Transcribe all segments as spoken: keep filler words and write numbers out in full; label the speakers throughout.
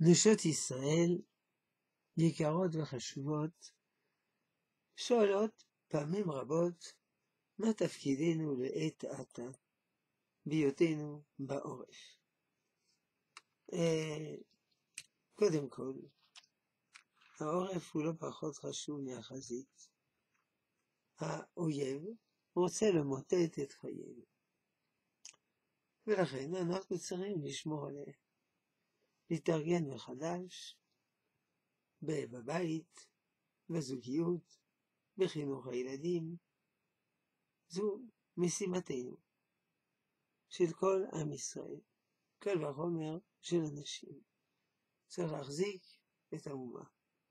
Speaker 1: נשות ישראל יקרות וחשובות, שואלות פעמים רבות מה תפקידנו לעת עתה בהיותנו בעורף. קודם כל, העורף הוא לא פחות חשוב מהחזית. האויב רוצה למוטט את חיינו, ולכן אנחנו צריכים לשמור עליהם, להתארגן מחדש בבית, בזוגיות, בחינוך הילדים. זו משימתנו של כל עם ישראל, קל וחומר של אנשים. צריך להחזיק את האומה.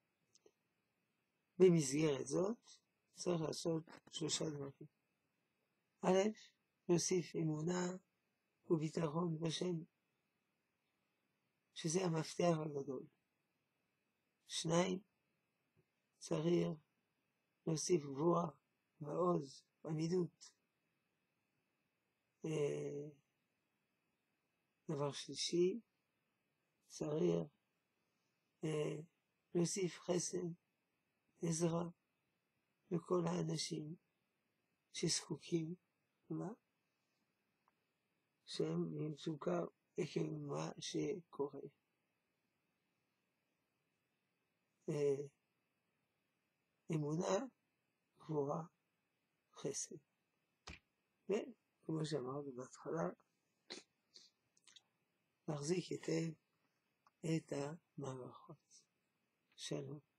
Speaker 1: במסגרת זאת צריך לעשות שלושה דברים. א', להוסיף אמונה וביטחון בשם, שזה המפתח הגדול. שניים, צריך להוסיף גבורה ועוז ועמידות. דבר שלישי, צריך להוסיף חסד, עזרה לכל האנשים שזקוקים לה, שהם במצוקה עקב מה שקורה. אמונה, גבורה, חסד. וכמו שאמרנו בהתחלה, להחזיק היטב את המערכות שלנו.